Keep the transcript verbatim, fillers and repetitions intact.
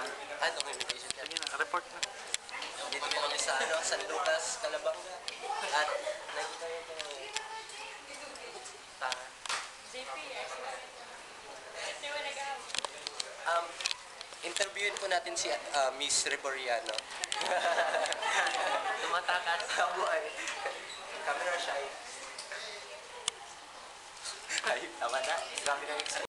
Um, anong invitation niya? Sige na, report na. Dito po kami sa ano, San Lucas, Calabanga. At nakita niyo ito tara. Um, interviewin po natin si uh, Miss Reboriano. Tumatakas. Buhay. Camera shy. Ay, tama na. Grabe na